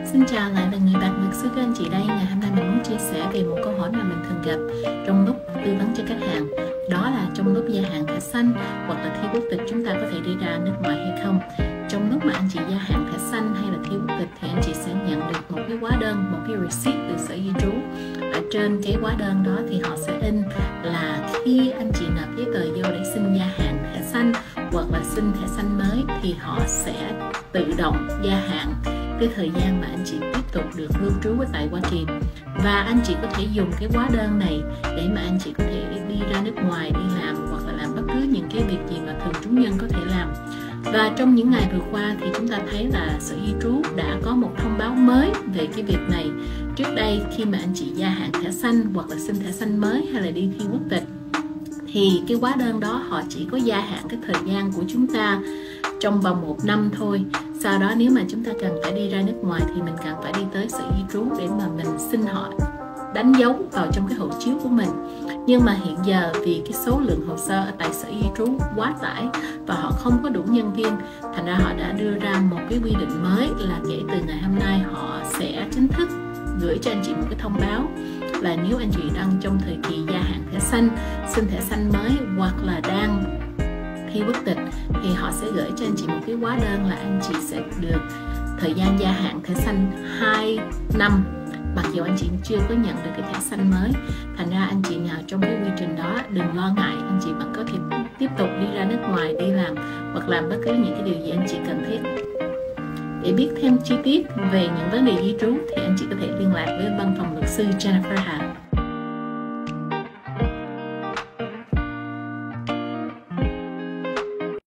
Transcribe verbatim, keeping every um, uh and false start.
Xin chào lại là người bạn luật sư của anh chị đây. Ngày hôm nay mình muốn chia sẻ về một câu hỏi mà mình thường gặp trong lúc tư vấn cho khách hàng. Đó là trong lúc gia hạn thẻ xanh hoặc là thi quốc tịch chúng ta có thể đi ra nước ngoài hay không. Trong lúc mà anh chị gia hạn thẻ xanh hay là thi quốc tịch thì anh chị sẽ nhận được một cái hóa đơn, một cái receipt từ Sở Di trú. Ở trên cái hóa đơn đó thì họ sẽ in là khi anh chị nộp giấy tờ vô để xin gia hạn thẻ xanh hoặc là xin thẻ xanh mới thì họ sẽ tự động gia hạn cái thời gian mà anh chị tiếp tục được lưu trú ở tại Hoa Kỳ. Và anh chị có thể dùng cái hóa đơn này để mà anh chị có thể đi ra nước ngoài đi làm hoặc là làm bất cứ những cái việc gì mà thường trú nhân có thể làm. Và trong những ngày vừa qua thì chúng ta thấy là Sở Di trú đã có một thông báo mới về cái việc này. Trước đây khi mà anh chị gia hạn thẻ xanh hoặc là xin thẻ xanh mới hay là đi thi quốc tịch thì cái hóa đơn đó họ chỉ có gia hạn cái thời gian của chúng ta trong vòng một năm thôi. Sau đó nếu mà chúng ta cần phải đi ra nước ngoài thì mình cần phải đi tới Sở Di trú để mà mình xin họ đánh dấu vào trong cái hộ chiếu của mình. Nhưng mà hiện giờ vì cái số lượng hồ sơ ở tại Sở Di trú quá tải và họ không có đủ nhân viên, thành ra họ đã đưa ra một cái quy định mới là kể từ ngày hôm nay họ sẽ chính thức gửi cho anh chị một cái thông báo là nếu anh chị đang trong thời kỳ gia hạn thẻ xanh, xin thẻ xanh mới hoặc là đang thi quốc tịch thì họ sẽ gửi cho anh chị một cái hóa đơn là anh chị sẽ được thời gian gia hạn thẻ xanh hai năm mặc dù anh chị chưa có nhận được cái thẻ xanh mới. Thành ra anh chị nào trong cái quy trình đó đừng lo ngại, anh chị vẫn có thể tiếp tục đi ra nước ngoài đi làm hoặc làm bất cứ những cái điều gì anh chị cần thiết. Để biết thêm chi tiết về những vấn đề di trú thì anh chị có thể liên lạc với văn phòng luật sư Jennifer Hà.